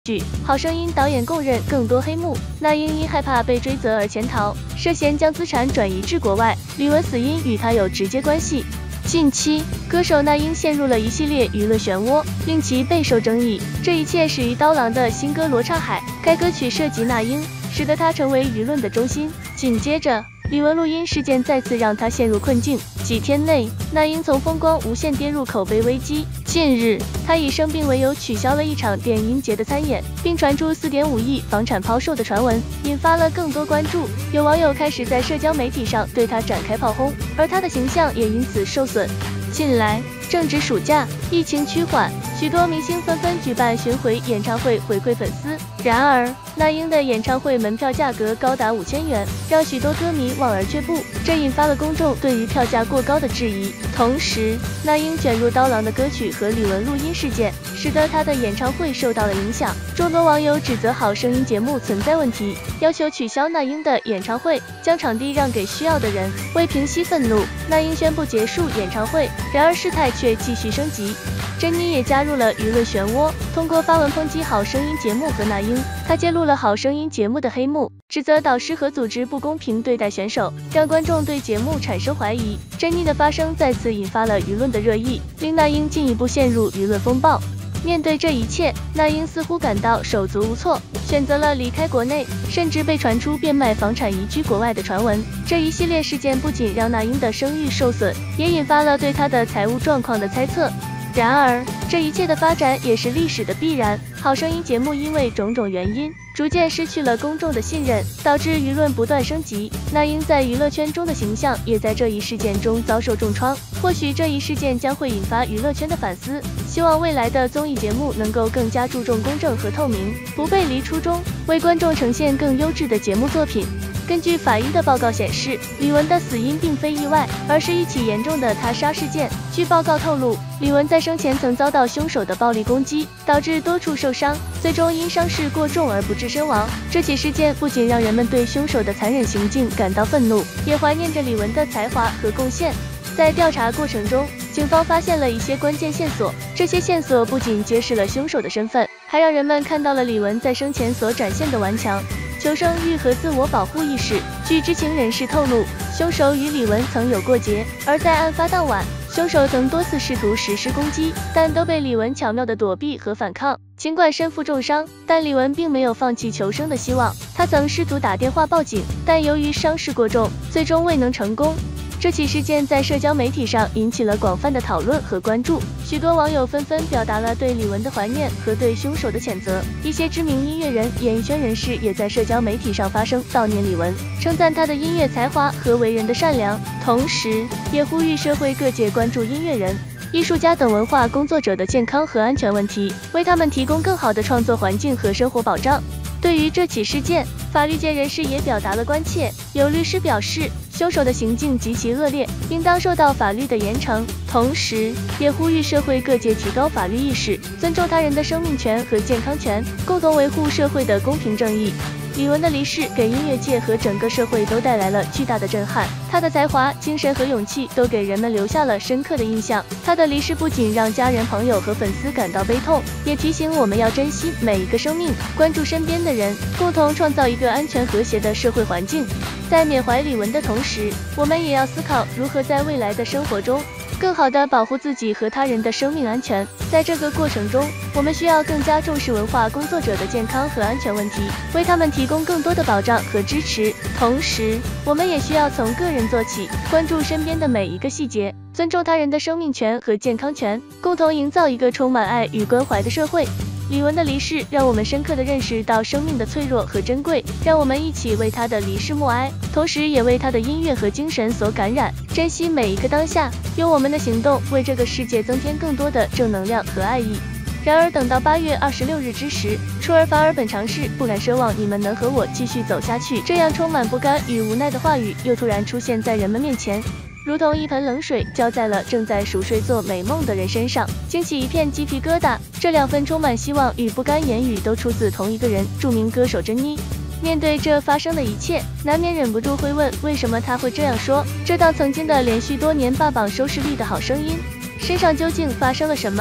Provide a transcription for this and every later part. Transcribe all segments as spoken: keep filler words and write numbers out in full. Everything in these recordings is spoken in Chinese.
剧《好声音》导演供认更多黑幕，那英因害怕被追责而潜逃，涉嫌将资产转移至国外，李玟死因与他有直接关系。近期，歌手那英陷入了一系列舆论漩涡，令其备受争议。这一切始于刀郎的新歌《罗刹海》，该歌曲涉及那英，使得她成为舆论的中心。紧接着，李玟录音事件再次让她陷入困境。几天内，那英从风光无限跌入口碑危机。近日，她以生病为由取消了一场电音节的参演，并传出 四点五亿房产抛售的传闻，引发了更多关注。有网友开始在社交媒体上对她展开炮轰，而她的形象也因此受损。近来正值暑假，疫情趋缓，许多明星纷纷举办巡回演唱会回馈粉丝。然而，那英的演唱会门票价格高达五千元，让许多歌迷望而却步，这引发了公众对于票价过高的质疑。同时，那英卷入刀郎的歌曲和李玟录音事件，使得她的演唱会受到了影响。众多网友指责《好声音》节目存在问题，要求取消那英的演唱会，将场地让给需要的人。为平息愤怒，那英宣布结束演唱会。然而事态却继续升级，珍妮也加入了舆论漩涡，通过发文抨击《好声音》节目和那英。她揭露了《好声音》节目的黑幕，指责导师和组织不公平对待选手，让观众对节目产生怀疑。珍妮的发声再次引发了舆论的热议，令那英进一步陷入舆论风暴。面对这一切，那英似乎感到手足无措，选择了离开国内，甚至被传出变卖房产移居国外的传闻。这一系列事件不仅让那英的声誉受损，也引发了对她的财务状况的猜测。然而，这一切的发展也是历史的必然。好声音节目因为种种原因，逐渐失去了公众的信任，导致舆论不断升级。那英在娱乐圈中的形象也在这一事件中遭受重创。或许这一事件将会引发娱乐圈的反思，希望未来的综艺节目能够更加注重公正和透明，不背离初衷，为观众呈现更优质的节目作品。根据法医的报告显示，李玟的死因并非意外，而是一起严重的他杀事件。据报告透露，李玟在生前曾遭到凶手的暴力攻击，导致多处受伤，最终因伤势过重而不治身亡。这起事件不仅让人们对凶手的残忍行径感到愤怒，也怀念着李玟的才华和贡献。在调查过程中，警方发现了一些关键线索，这些线索不仅揭示了凶手的身份，还让人们看到了李玟在生前所展现的顽强、求生欲和自我保护意识。据知情人士透露，凶手与李玟曾有过节，而在案发当晚，凶手曾多次试图实施攻击，但都被李玟巧妙的躲避和反抗。尽管身负重伤，但李玟并没有放弃求生的希望。她曾试图打电话报警，但由于伤势过重，最终未能成功。这起事件在社交媒体上引起了广泛的讨论和关注，许多网友纷纷表达了对李玟的怀念和对凶手的谴责。一些知名音乐人、演艺圈人士也在社交媒体上发声悼念李玟，称赞她的音乐才华和为人的善良，同时也呼吁社会各界关注音乐人、艺术家等文化工作者的健康和安全问题，为他们提供更好的创作环境和生活保障。对于这起事件，法律界人士也表达了关切。有律师表示，凶手的行径极其恶劣，应当受到法律的严惩，同时也呼吁社会各界提高法律意识，尊重他人的生命权和健康权，共同维护社会的公平正义。李玟的离世给音乐界和整个社会都带来了巨大的震撼，她的才华、精神和勇气都给人们留下了深刻的印象。她的离世不仅让家人、朋友和粉丝感到悲痛，也提醒我们要珍惜每一个生命，关注身边的人，共同创造一个安全和谐的社会环境。在缅怀李玟的同时，我们也要思考如何在未来的生活中更好地保护自己和他人的生命安全。在这个过程中，我们需要更加重视文化工作者的健康和安全问题，为他们提供更多的保障和支持。同时，我们也需要从个人做起，关注身边的每一个细节，尊重他人的生命权和健康权，共同营造一个充满爱与关怀的社会。李玟的离世让我们深刻地认识到生命的脆弱和珍贵，让我们一起为她的离世默哀，同时也为她的音乐和精神所感染，珍惜每一个当下，用我们的行动为这个世界增添更多的正能量和爱意。然而等到八月二十六日之时，出尔反尔本常事，不敢奢望你们能和我继续走下去。这样充满不甘与无奈的话语又突然出现在人们面前，如同一盆冷水浇在了正在熟睡做美梦的人身上，惊起一片鸡皮疙瘩。这两份充满希望与不甘言语都出自同一个人，著名歌手珍妮。面对这发生的一切，难免忍不住会问，为什么他会这样说？这档曾经的连续多年霸榜收视率的好声音，身上究竟发生了什么？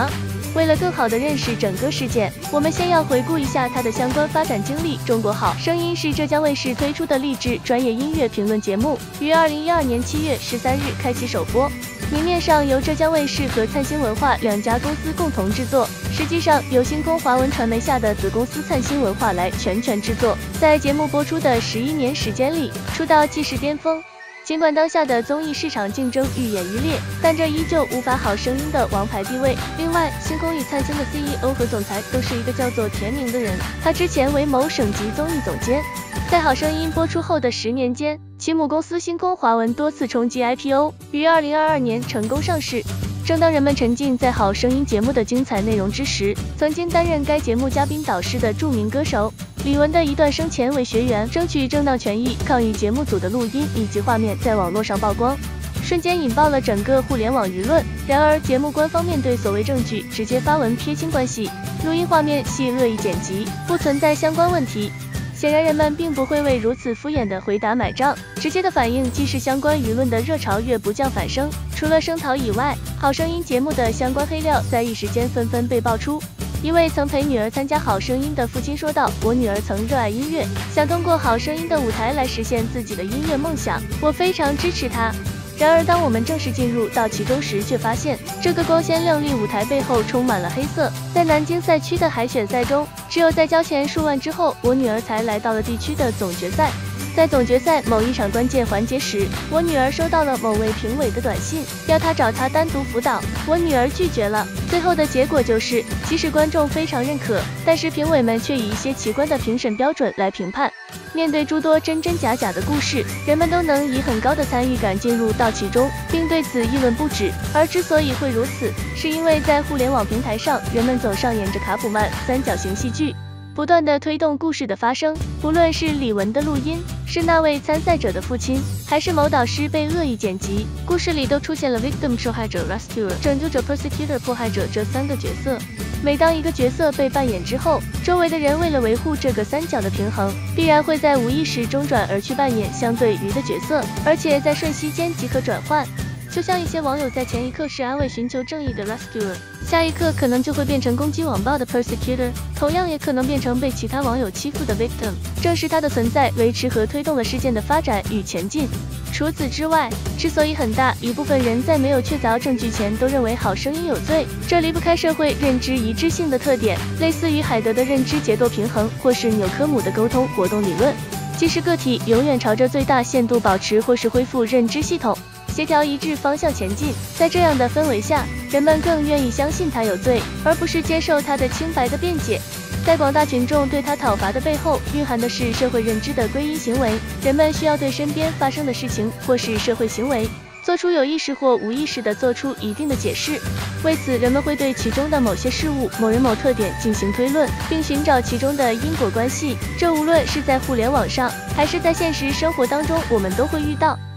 为了更好地认识整个事件，我们先要回顾一下它的相关发展经历。中国好声音是浙江卫视推出的励志专业音乐评论节目，于二零一二年七月十三日开启首播。明面上由浙江卫视和灿星文化两家公司共同制作，实际上由星空华文传媒下的子公司灿星文化来全权制作。在节目播出的十一年时间里，出道既是巅峰。尽管当下的综艺市场竞争愈演愈烈，但这依旧无法好声音的王牌地位。另外，星空与灿星的 C E O 和总裁都是一个叫做田明的人，他之前为某省级综艺总监。在好声音播出后的十年间，其母公司星空华文多次冲击 I P O， 于二零二二年成功上市。正当人们沉浸在好声音节目的精彩内容之时，曾经担任该节目嘉宾导师的著名歌手李玟的一段生前为学员争取正当权益抗议节目组的录音以及画面在网络上曝光，瞬间引爆了整个互联网舆论。然而，节目官方面对所谓证据直接发文撇清关系，录音画面系恶意剪辑，不存在相关问题。显然，人们并不会为如此敷衍的回答买账，直接的反应既是相关舆论的热潮越不降反升。除了声讨以外，好声音节目的相关黑料在一时间纷纷被爆出。一位曾陪女儿参加好声音的父亲说道：“我女儿曾热爱音乐，想通过好声音的舞台来实现自己的音乐梦想，我非常支持她。”然而，当我们正式进入到其中时，却发现这个光鲜亮丽舞台背后充满了黑色。在南京赛区的海选赛中，只有在交钱数万之后，我女儿才来到了地区的总决赛。在总决赛某一场关键环节时，我女儿收到了某位评委的短信，要她找他单独辅导，我女儿拒绝了。最后的结果就是，即使观众非常认可，但是评委们却以一些奇怪的评审标准来评判。面对诸多真真假假的故事，人们都能以很高的参与感进入到其中，并对此议论不止。而之所以会如此，是因为在互联网平台上，人们总上演着卡普曼三角形戏剧，不断的推动故事的发生。不论是李玟的录音，是那位参赛者的父亲，还是某导师被恶意剪辑，故事里都出现了 victim 受害者、rescuer 拯救者、persecutor 迫害者这三个角色。每当一个角色被扮演之后，周围的人为了维护这个三角的平衡，必然会在无意识中转而去扮演相对于的角色，而且在瞬息间即可转换。就像一些网友在前一刻是安慰寻求正义的 rescuer， 下一刻可能就会变成攻击网暴的 persecutor， 同样也可能变成被其他网友欺负的 victim。正是它的存在维持和推动了事件的发展与前进。除此之外，之所以很大一部分人在没有确凿证据前都认为好声音有罪，这离不开社会认知一致性的特点，类似于海德的认知结构平衡，或是纽科姆的沟通活动理论，即是个体永远朝着最大限度保持或是恢复认知系统协调一致方向前进。在这样的氛围下，人们更愿意相信他有罪，而不是接受他的清白的辩解。在广大群众对他讨伐的背后，蕴含的是社会认知的归因行为。人们需要对身边发生的事情或是社会行为做出有意识或无意识的做出一定的解释。为此，人们会对其中的某些事物、某人、某特点进行推论，并寻找其中的因果关系。这无论是在互联网上，还是在现实生活当中，我们都会遇到。